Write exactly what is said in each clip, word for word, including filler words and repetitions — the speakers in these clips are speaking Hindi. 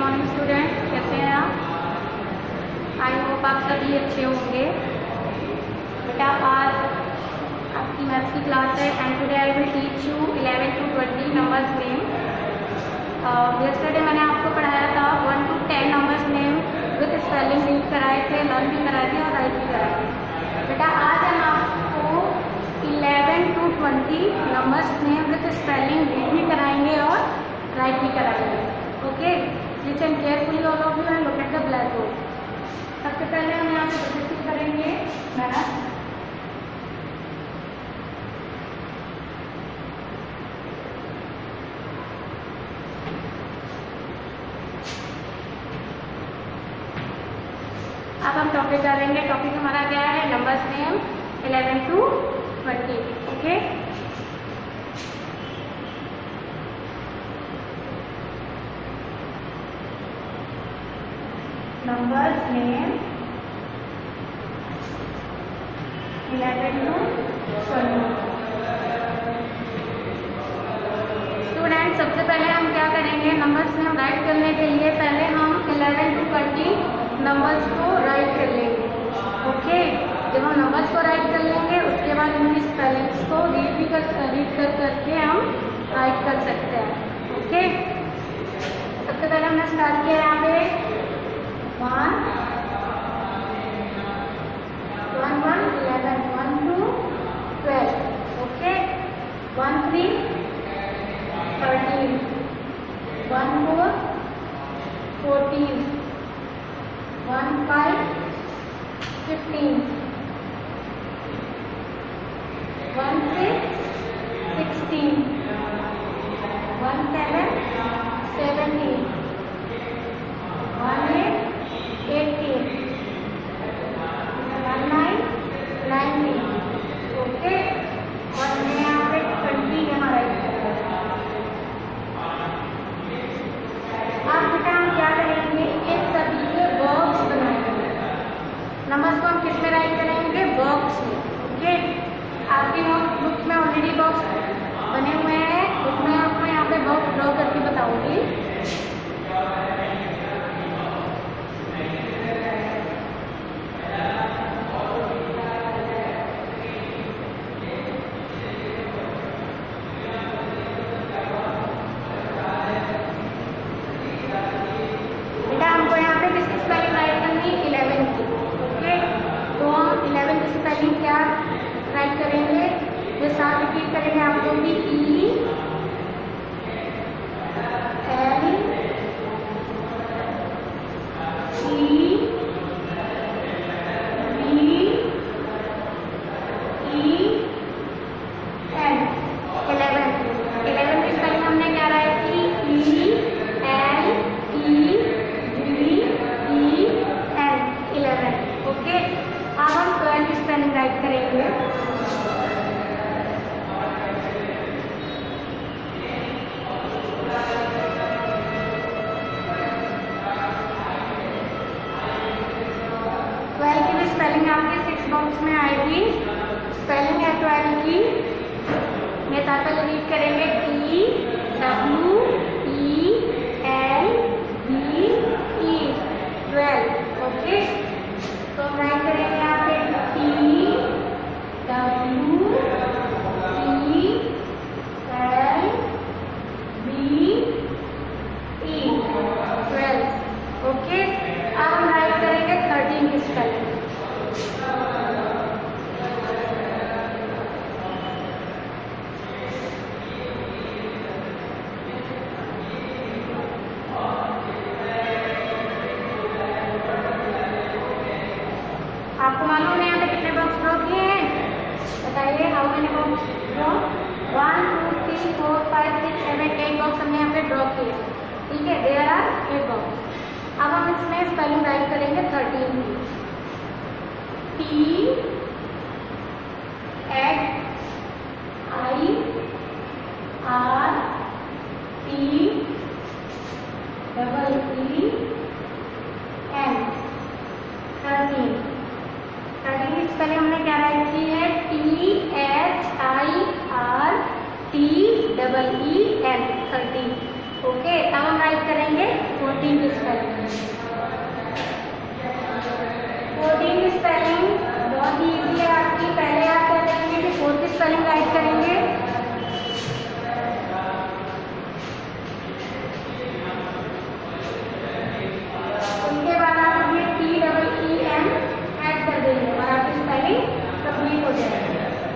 मॉर्निंग स्टूडेंट, कैसे हैं आप? आई होप आप सभी अच्छे होंगे। बेटा आज आपकी मैथ्स की क्लास है and today I will teach you eleven to twenty numbers name. Yesterday मैंने आपको पढ़ाया था one to ten numbers name with spelling read कराए थे, लर्न भी कराए थे और राइट भी कराए थे। बेटा आज हम आपको eleven to twenty numbers name with spelling read भी कराएंगे और राइट भी कराएंगे। Okay, listen carefully all of you and look at the blackboard. सबसे पहले हम यहाँ पे प्रोसेसिंग करेंगे मैथ। अब हम टॉपिक डालेंगे। टॉपिक हमारा क्या है? Numbers name eleven to twenty. Okay, numbers name eleven to twenty. Student सबसे पहले हम क्या करेंगे? नंबर्स नेम राइट करने के लिए पहले हम इलेवन टू ट्वेंटी नंबर्स को राइट कर लेंगे। ओके, जब हम नंबर्स को राइट कर लेंगे उसके बाद इनकी स्पेलिंग्स को रीड भी कर रीड कर करके हम राइट कर सकते हैं। ओके, सबसे पहले हमने स्टार्ट किया यहाँ पे one one one eleven, one two twelve. Okay, one three thirteen, one four fourteen, one five fifteen, one six sixteen, one seven seventeen, one eight eighteen, one nine nineteen. Okay, और मैं यहाँ पे ट्वेंटी यहाँ राइट कर रहा हूँ। अब बेटा हम क्या करेंगे? इन सभी के बॉक्स बनाएंगे। नंबर्स को हम किस में राइट करेंगे? बॉक्स में। ओके, आपकी नोट बुक में ऑलरेडी बॉक्स बने हुए हैं। बुक में आपको यहाँ पे बॉक्स ड्रॉ करके बताऊंगी। स्पेलिंग आपके सिक्स बॉक्स में आएगी। स्पेलिंग है ट्वेल्व की। मैं साथ पहले रीड करेंगे T W E L B E, twelve. Okay, तो हम राइट करेंगे यहाँ पे T W E L B E, twelve. Okay, अब हम राइट करेंगे थर्टीन की स्पेलिंग। आपको मालूम है यहाँ पे कितने बॉक्स ड्रॉ किए हैं? बताइए, how many box draw? One two three four five six seven eight box हमने यहाँ पे ड्रॉ किए। ठीक है, देयर आर एट बॉक्स। अब हम इसमें स्पेलिंग राइट करेंगे थर्टीन की। T H I R T double E N, thirteen. Thirteen की स्पेलिंग हमने क्या राइट की है? T H I R T double E N, thirteen. Okay, अब हम राइट करेंगे फोर्टीन की स्पेलिंग। फोर्टीन की स्पेलिंग बहुत ही ईजी है आपकी। पहले आप क्या करेंगे कि फोर की स्पेलिंग राइट करेंगे। उसके बाद आप इसमें T double E M add कर देंगे और आपकी स्पेलिंग कंप्लीट हो जाएगी।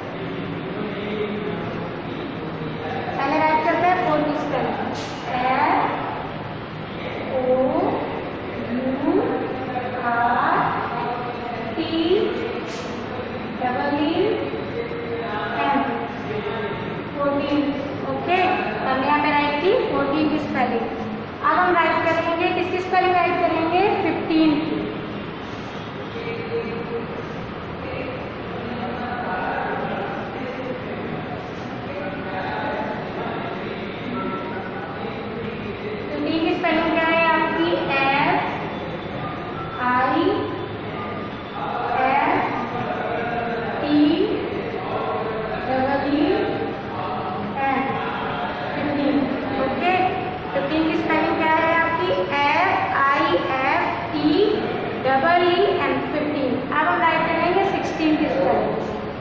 पहले राइट करते हैं फोर की spelling. F O U R T double E M fourteen. Okay, हमने यहाँ पे राइट की फोर्टीन की स्पेलिंग। अब हम राइट करेंगे किसकी स्पेलिंग राइट करेंगे? फिफ्टीन की। फिफ्टीन की स्पेलिंग क्या है आपकी? F I F T double E M fifteen. Okay, fifteen की स्पेलिंग क्या है आपकी? F I F T double E M fifteen. अब हम राइट करेंगे सिक्सटीन की स्पेलिंग।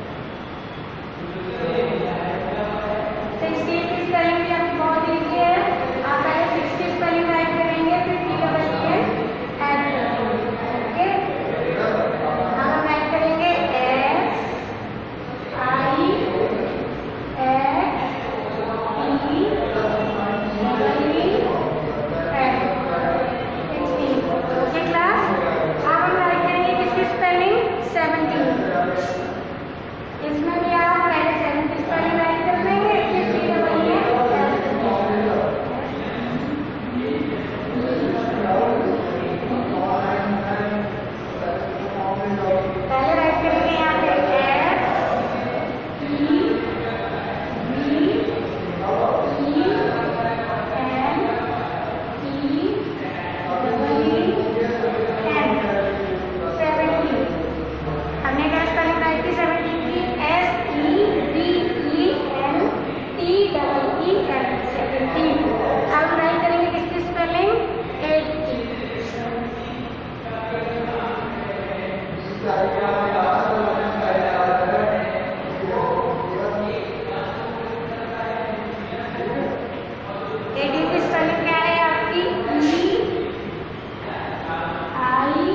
सिक्सटीन की स्पेलिंग भी आपकी बहुत ईजी है। आप पहले सिक्स की स्पेलिंग राइट करेंगे, फिर T double E M add करेंगे। ओके, अब हम राइट करेंगे F I F T double E M sixteen. Okay class, अब हम राइट करेंगे किसकी स्पेलिंग? सेवनटीन। इसमें भी आप पहले सेवन की स्पेलिंग राइट कर देंगे, फिर T double E M add कर देंगे। पहले राइट करेंगे यहाँ पे F E V E N T double E N seventeen. हमने क्या स्पेलिंग राइट की सेवनटीन की? S E V E N T double E N seventeen. अब राइट करेंगे किसकी स्पेलिंग? एटीन। एटीन की स्पेलिंग क्या है आपकी? ई आई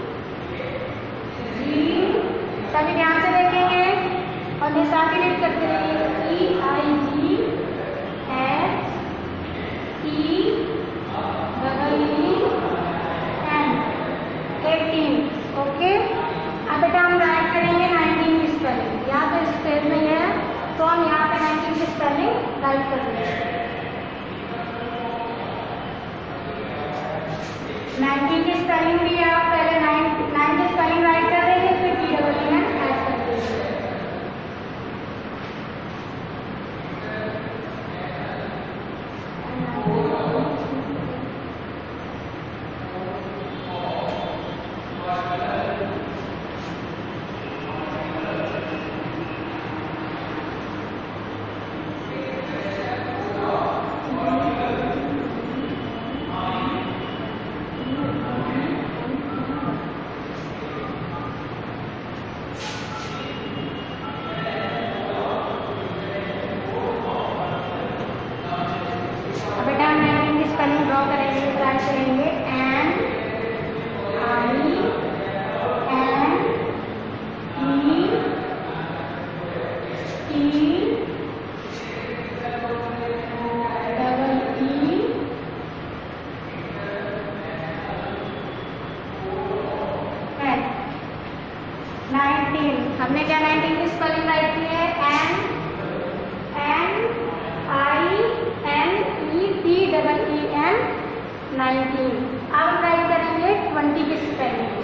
जी। सभी ध्यान से देखेंगे और निशान भी रीड करते रहिए। E I G H T double E N eighteen. Okay, अब बेटा हम राइट करेंगे नाइनटीन की स्पेलिंग। यहाँ पे इस पेज में है तो हम यहाँ पे नाइनटीन की स्पेलिंग राइट करेंगे। नाइनटीन की स्पेलिंग भी आप पहले नाइन नाइन की स्पेलिंग राइट कर देंगे, फिर T double E N add कर देंगे। नाइनटीन। हमने क्या नाइनटीन की स्पेलिंग राइट की है? N N I N E T double E N nineteen. अब हम राइट करेंगे ट्वेंटी की spelling.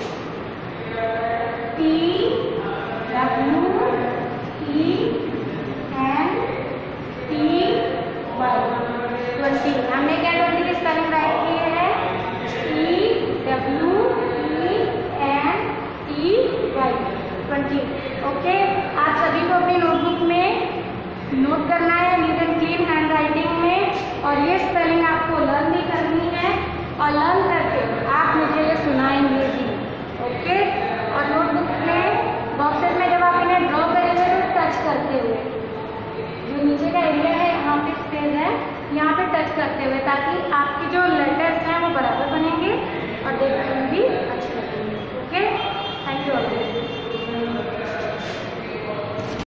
T W E N T Y twenty. हमने क्या ट्वेंटी की स्पेलिंग राइट की है? T W E N T Y twenty. Okay, आप सभी को अपनी नोटबुक में नोट करना है।